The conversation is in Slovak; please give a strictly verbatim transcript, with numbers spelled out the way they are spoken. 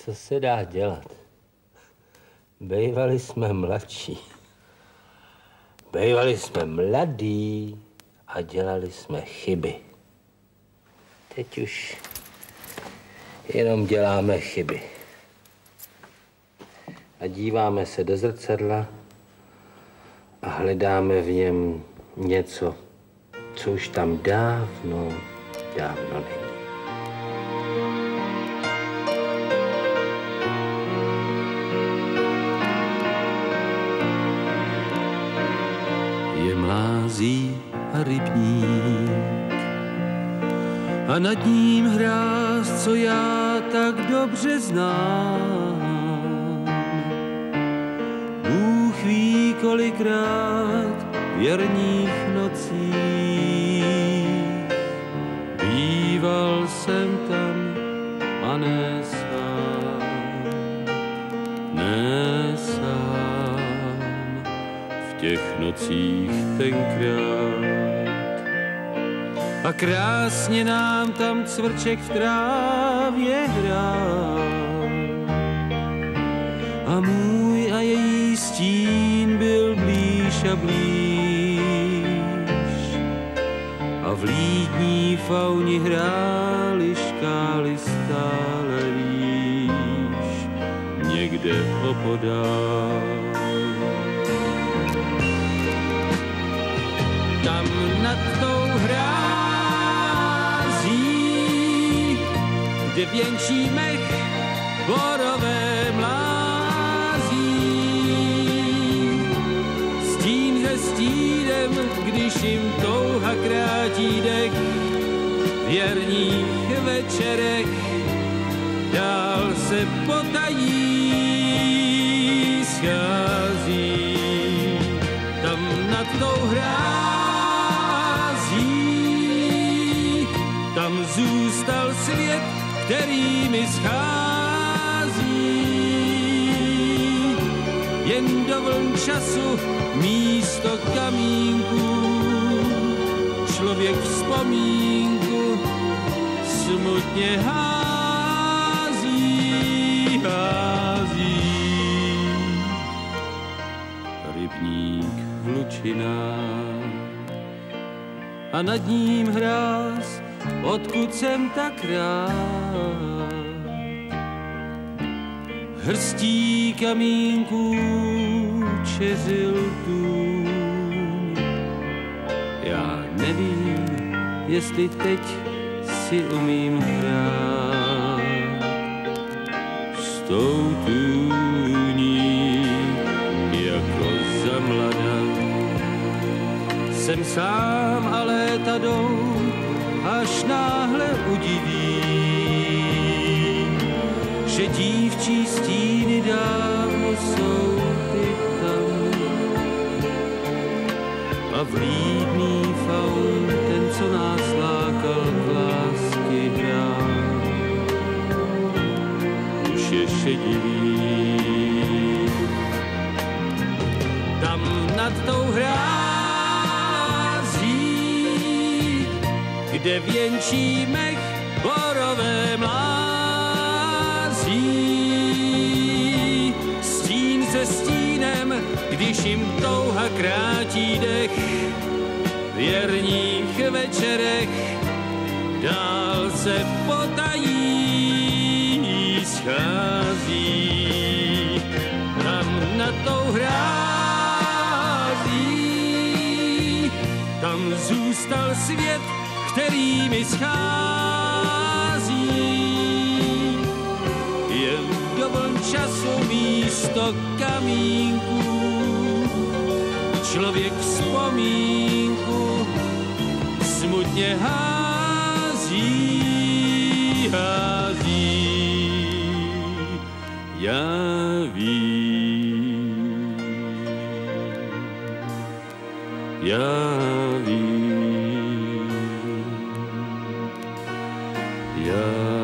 Co se dá dělat? Bejvali jsme mladší. Bejvali jsme mladí a dělali jsme chyby. Teď už jenom děláme chyby. A díváme se do zrcadla a hledáme v něm něco, co už tam dávno, dávno není. Je mlází a rybník a nad ním hráz, co já tak dobře znám. Bůh ví kolikrát věrných nocích býval jsem tam a ne sám, ne sám v těch nocích tenkrát. A krásně nám tam cvrček v trávě hrál. A můj a její stín byl blíž a blíž. A v lídní fauni hrály škály stále výš, někde opodál. Tam nad tou hrází, kde věnčí mech borové mlází. Stín ze stínem, když jim touha krátí dech, v jarních večerech dál se potají schází. Tam nad tou hrází, tam zůstal svět, který mi schází. Jen do vln času místo kamínku, člověk vzpomínku smutně hází, hází. Rybník v lučinách a nad ním hráz, odkud jsem tak rád. Hrstí kamínků čeřil tůň. Já nevím, jestli teď si umím hrát s tou tůní jako za mlada. Jsem sám a léta jdou, až náhle udiví, že dívčí stíny dávno jsou ty tam. A vlídný faun, ten, co nás lákal k lásky hrát, už je šedivý. Tam nad tou hrází, kde věnčí mech borové mlází. Stín se stínem, když jim touha krátí dech, v jarních večerech dál se potají schází. Tam nad tou hrází, tam zůstal svět, který mi schází. Jen do vln času místo kamínku, člověk vzpomínku smutně hází, hází. Já vím, já vím, já